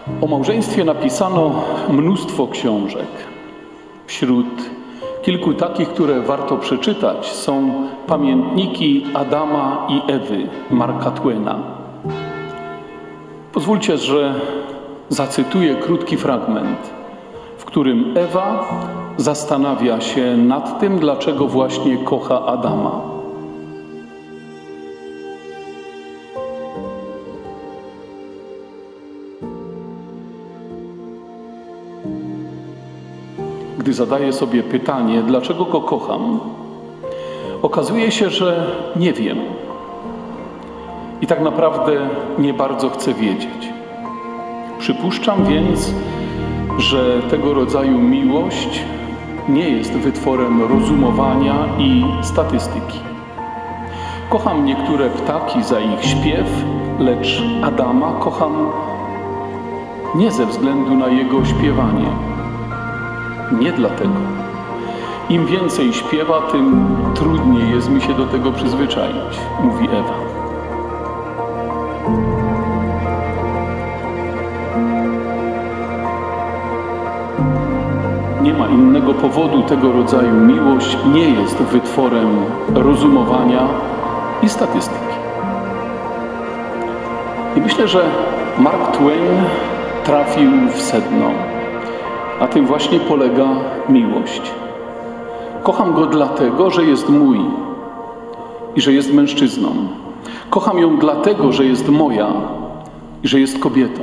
O małżeństwie napisano mnóstwo książek. Wśród kilku takich, które warto przeczytać, są pamiętniki Adama i Ewy Marka Twaina. Pozwólcie, że zacytuję krótki fragment, w którym Ewa zastanawia się nad tym, dlaczego właśnie kocha Adama. Gdy zadaję sobie pytanie, dlaczego go kocham, okazuje się, że nie wiem. I tak naprawdę nie bardzo chcę wiedzieć. Przypuszczam więc, że tego rodzaju miłość nie jest wytworem rozumowania i statystyki. Kocham niektóre ptaki za ich śpiew, lecz Adama kocham nie ze względu na jego śpiewanie. Nie dlatego. Im więcej śpiewa, tym trudniej jest mi się do tego przyzwyczaić, mówi Ewa. Nie ma innego powodu, tego rodzaju miłość nie jest wytworem rozumowania i statystyki. I myślę, że Mark Twain trafił w sedno. Na tym właśnie polega miłość. Kocham go dlatego, że jest mój i że jest mężczyzną. Kocham ją dlatego, że jest moja i że jest kobietą.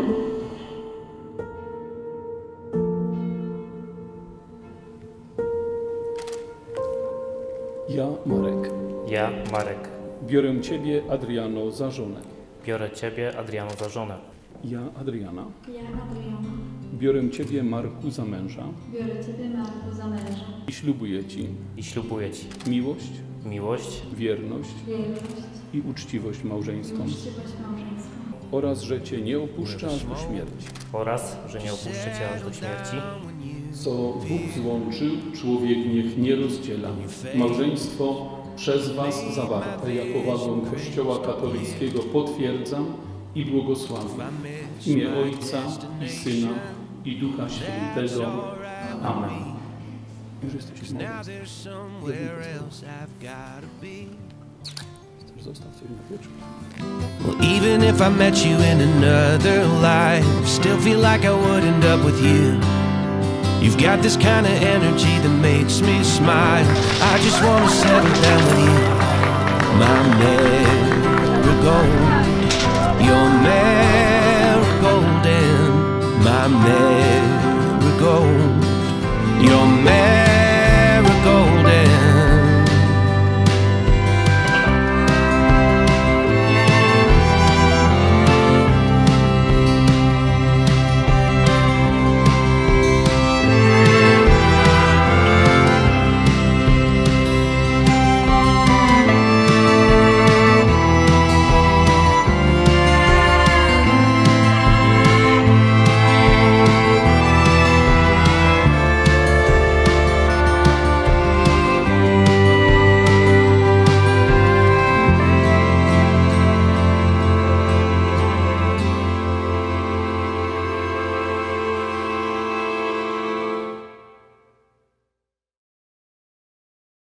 Ja, Marek. Biorę Ciebie, Adriano, za żonę. Biorę Ciebie, Adriano, za żonę. Ja, Adriana. Ja, Adriana. Biorę Ciebie, Marku, za męża. Biorę Ciebie, Marku, za męża. I ślubuję Ci I ślubuję Ci miłość, miłość, wierność Wierność i uczciwość małżeńską i uczciwość małżeńską. oraz, że Cię nie opuszczę aż do śmierci. oraz, że nie opuszczę Cię aż do śmierci. Co Bóg złączył, człowiek niech nie rozdziela. Małżeństwo przez Was zawarte, ja powagą Kościoła katolickiego potwierdzam i błogosławię. W imię Ojca i Syna i Ducha Świętego. Amen. Już jesteśmy Zostaw coś na wieczór. Well, even if I met you in another life, still feel like I would end up with you. You've got this kind of energy that makes me smile. I just wanna settle down with you, my never gone.